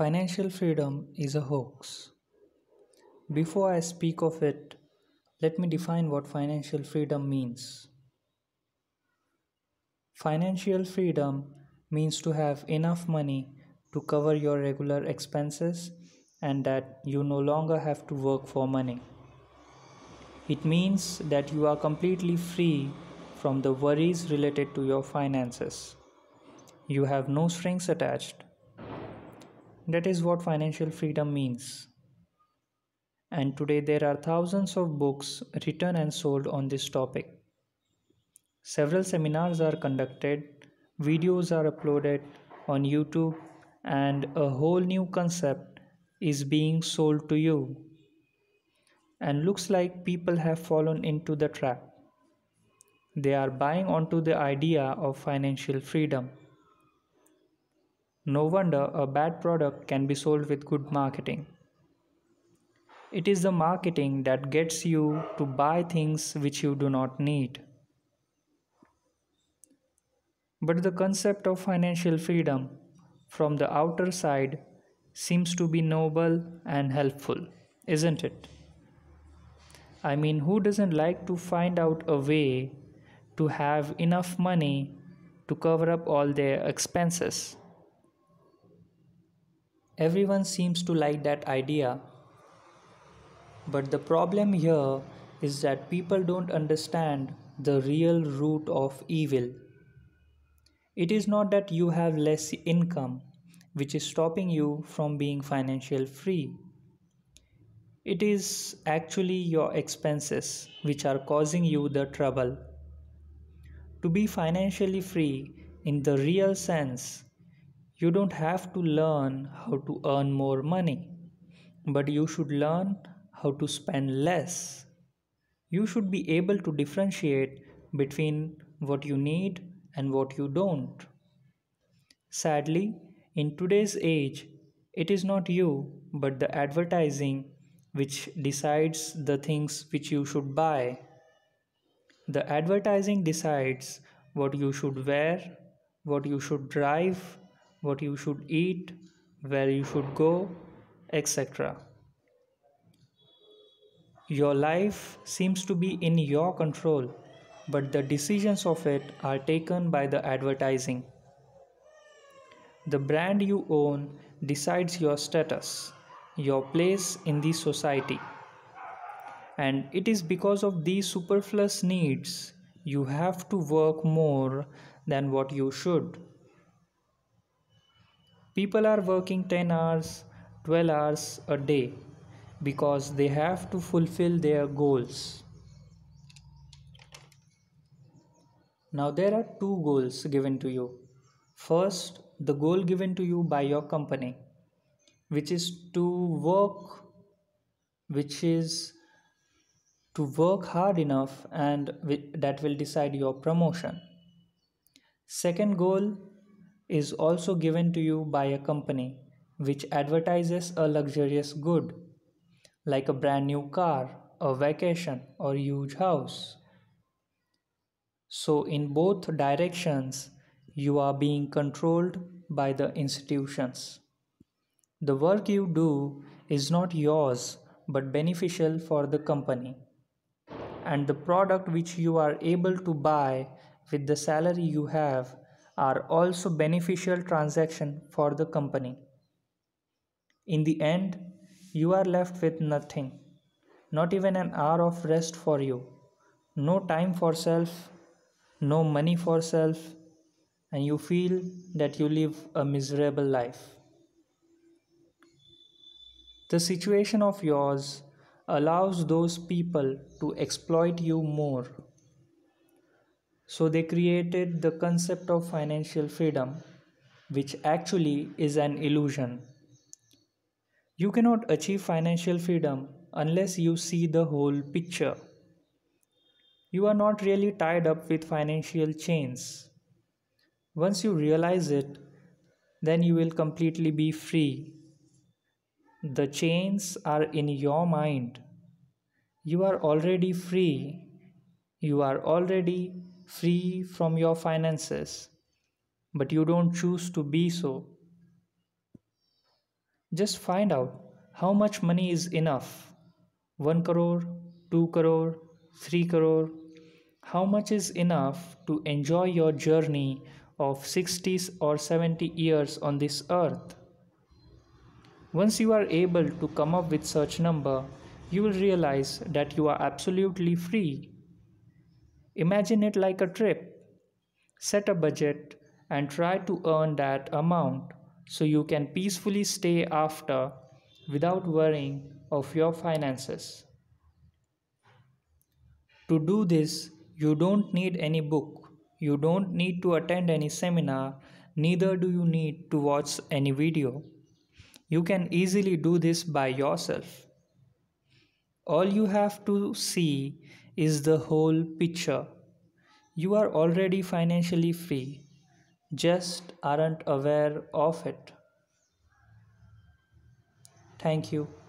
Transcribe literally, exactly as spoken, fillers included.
Financial freedom is a hoax. Before I speak of it, let me define what financial freedom means. Financial freedom means to have enough money to cover your regular expenses and that you no longer have to work for money. It means that you are completely free from the worries related to your finances. You have no strings attached. That is what financial freedom means. And today there are thousands of books written and sold on this topic. Several seminars are conducted, videos are uploaded on YouTube, and a whole new concept is being sold to you. And looks like people have fallen into the trap. They are buying onto the idea of financial freedom. No wonder a bad product can be sold with good marketing. It is the marketing that gets you to buy things which you do not need. But the concept of financial freedom from the outer side seems to be noble and helpful, isn't it? I mean, who doesn't like to find out a way to have enough money to cover up all their expenses? Everyone seems to like that idea. But the problem here is that people don't understand the real root of evil. It is not that you have less income, which is stopping you from being financially free. It is actually your expenses which are causing you the trouble. To be financially free in the real sense, you don't have to learn how to earn more money, but you should learn how to spend less. You should be able to differentiate between what you need and what you don't. Sadly, in today's age, it is not you, but the advertising which decides the things which you should buy. The advertising decides what you should wear, what you should drive, what you should eat, where you should go, et cetera. Your life seems to be in your control, but the decisions of it are taken by the advertising. The brand you own decides your status, your place in the society. And it is because of these superfluous needs you have to work more than what you should. People are working ten hours, twelve hours a day because they have to fulfill their goals. Now there are two goals given to you. First, the goal given to you by your company, which is to work, which is to work hard enough and that will decide your promotion. Second goal is also given to you by a company which advertises a luxurious good like a brand new car, a vacation, or huge house. So in both directions, you are being controlled by the institutions. The work you do is not yours but beneficial for the company. And the product which you are able to buy with the salary you have are also beneficial transaction for the company. In the end, you are left with nothing, not even an hour of rest for you, no time for self, no money for self, and you feel that you live a miserable life. The situation of yours allows those people to exploit you more. So they created the concept of financial freedom, which actually is an illusion. You cannot achieve financial freedom unless you see the whole picture. You are not really tied up with financial chains. Once you realize it, then you will completely be free. The chains are in your mind. You are already free. You are already free from your finances, but you don't choose to be so. Just find out how much money is enough. one crore, two crore, three crore. How much is enough to enjoy your journey of sixty or seventy years on this earth? Once you are able to come up with such number, you will realize that you are absolutely free. Imagine it like a trip. Set a budget and try to earn that amount so you can peacefully stay after without worrying of your finances. To do this, you don't need any book, you don't need to attend any seminar, neither do you need to watch any video. You can easily do this by yourself. All you have to see is the whole picture. You are already financially free, just aren't aware of it. Thank you.